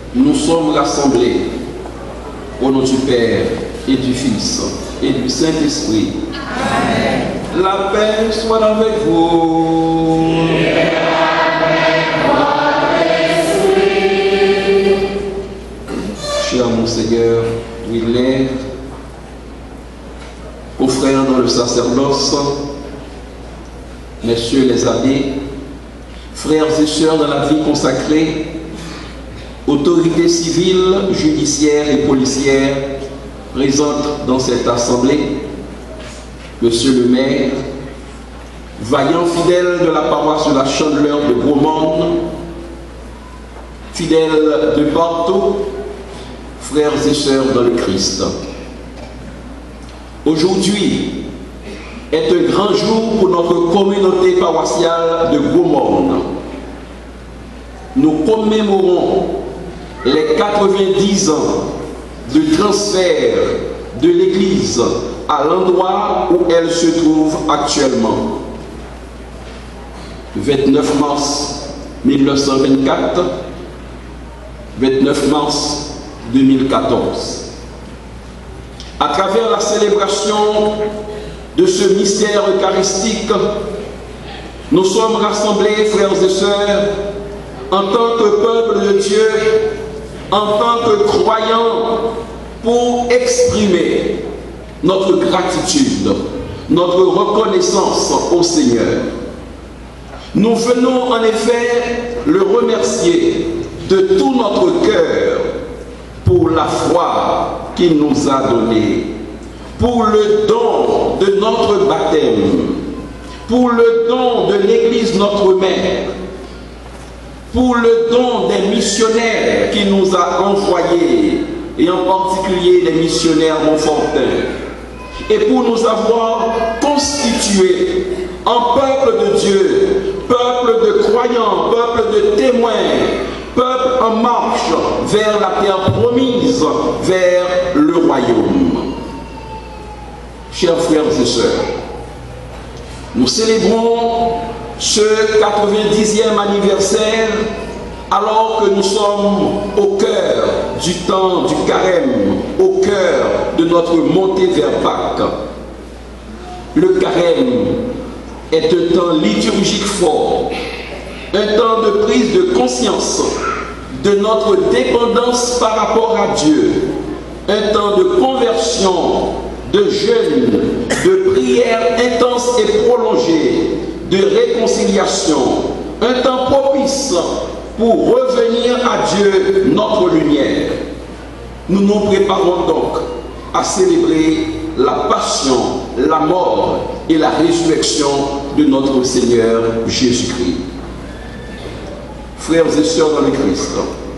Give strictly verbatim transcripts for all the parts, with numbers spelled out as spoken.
nous sommes rassemblés au nom du Père et du Fils et du Saint-Esprit. Amen. La paix soit avec vous. Et avec votre esprit. Cher Monseigneur Willer, aux frères dans le sacerdoce, messieurs les abbés, frères et sœurs dans la vie consacrée, autorités civiles, judiciaires et policières présentes dans cette assemblée, monsieur le maire, vaillants fidèles de la paroisse de la Chandeleur de Gros-Monde, fidèles de partout, frères et sœurs dans le Christ. Aujourd'hui est un grand jour pour notre communauté paroissiale de Gros-Monde. Nous commémorons les quatre-vingt-dix ans de transfert de l'Église à l'endroit où elle se trouve actuellement. Le vingt-neuf mars mille neuf cent vingt-quatre, vingt-neuf mars deux mille quatorze. À travers la célébration de ce mystère eucharistique, nous sommes rassemblés, frères et sœurs, en tant que peuple de Dieu, en tant que croyants, pour exprimer notre gratitude, notre reconnaissance au Seigneur. Nous venons en effet le remercier de tout notre cœur pour la foi qu'il nous a donnée, pour le don de notre baptême, pour le don de l'Église notre mère, pour le don des missionnaires qu'il nous a envoyés, et en particulier les missionnaires montfortins, et pour nous avoir constitués en peuple de Dieu, peuple de croyants, peuple de témoins, peuple en marche vers la terre promise, vers le royaume. Chers frères et sœurs, nous célébrons ce quatre-vingt-dixième anniversaire alors que nous sommes au cœur du temps du carême, au cœur de notre montée vers Pâques. Le carême est un temps liturgique fort, un temps de prise de conscience de notre dépendance par rapport à Dieu, un temps de conversion, de jeûne, de prière intense et prolongée, de réconciliation, un temps propice pour revenir à Dieu, notre lumière. Nous nous préparons donc à célébrer la passion, la mort et la résurrection de notre Seigneur Jésus-Christ. Frères et sœurs dans le Christ,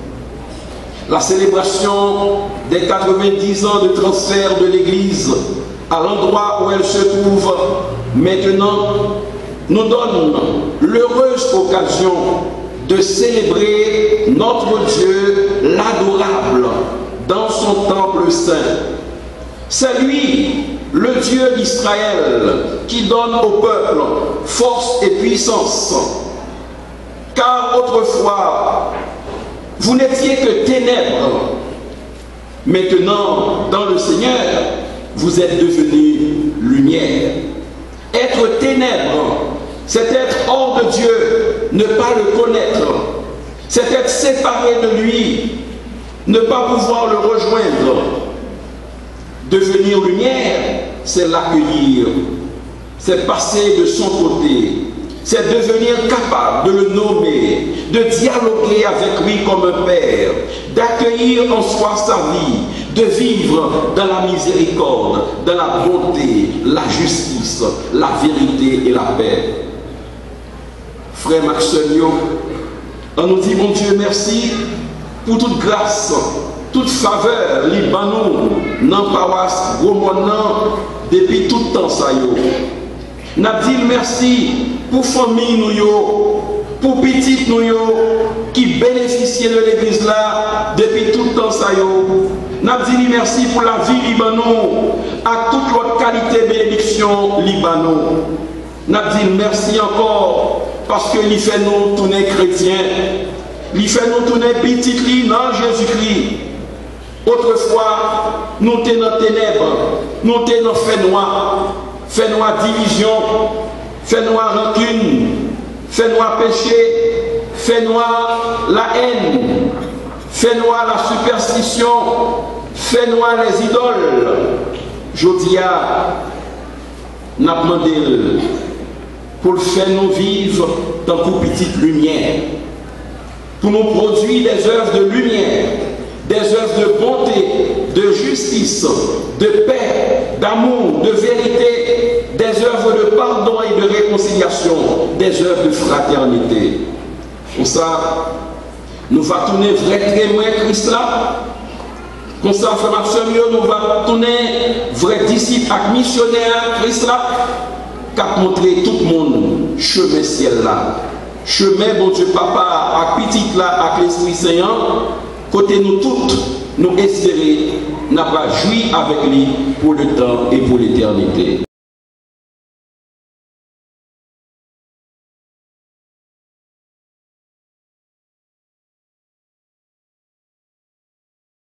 la célébration des quatre-vingt-dix ans de transfert de l'Église à l'endroit où elle se trouve maintenant nous donne l'heureuse occasion de célébrer notre Dieu, l'adorable, dans son temple saint. C'est lui, le Dieu d'Israël, qui donne au peuple force et puissance. Car autrefois, vous n'étiez que ténèbres. Maintenant, dans le Seigneur, vous êtes devenus lumière. Être ténèbres, c'est être hors de Dieu, ne pas le connaître. C'est être séparé de lui, ne pas pouvoir le rejoindre. Devenir lumière, c'est l'accueillir, c'est passer de son côté, c'est devenir capable de le nommer, de dialoguer avec lui comme un père, d'accueillir en soi sa vie, de vivre dans la miséricorde, dans la bonté, la justice, la vérité et la paix. Frère Maxenio, on nous dit, mon Dieu, merci pour toute grâce, toute faveur, Libanon, dans la paroisse Gros-Monde, depuis tout le temps, ça y est. N'a dit merci pour famille nous, pour petite nous, qui bénéficient de l'église là, depuis tout le temps, ça y est. N'a dit merci pour la vie Libanon, à toute l'autre qualité bénédiction Libanon. N'a dit merci encore, parce qu'il fait nous tourner chrétiens. il fait nous tourner petit dans Jésus-Christ. Autrefois, nous étions dans les ténèbres, nous étions dans le fait noir, fait noir division, fait noir rancune, fait noir péché, fait noir la haine, fait noir la superstition, fait noir les idoles. Je dis à nous demandé pour faire nous vivre dans une petite lumière, pour nous produire des œuvres de lumière, des œuvres de bonté, de justice, de paix, d'amour, de vérité, des œuvres de pardon et de réconciliation, des œuvres de fraternité. Pour ça, nous allons tourner vrai témoin Christ là. Comme ça, frère Maxime, nous allons tourner vrai disciple et missionnaire Christ là, qui a montré tout le monde chemin ciel là. Chemin, bon Dieu, papa, à petit là, avec l'Esprit Saint, côté nous toutes, nous espérer, n'a pas joui avec lui pour le temps et pour l'éternité.